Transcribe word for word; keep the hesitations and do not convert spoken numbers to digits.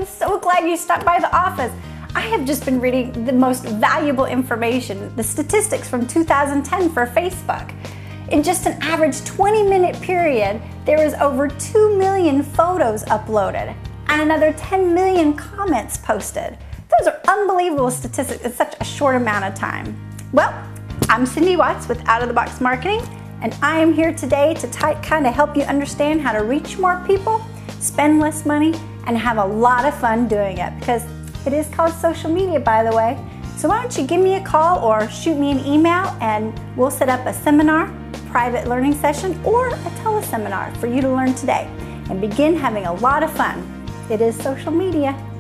I'm so glad you stopped by the office. I have just been reading the most valuable information, the statistics from two thousand ten for Facebook. In just an average twenty minute period, there was over two million photos uploaded and another ten million comments posted. Those are unbelievable statistics in such a short amount of time. Well, I'm Cindy Watts with Out of the Box Marketing, and I am here today to kind of help you understand how to reach more people, spend less money, and have a lot of fun doing it, because it is called social media, by the way. So why don't you give me a call or shoot me an email, and we'll set up a seminar, private learning session, or a teleseminar for you to learn today and begin having a lot of fun. It is social media.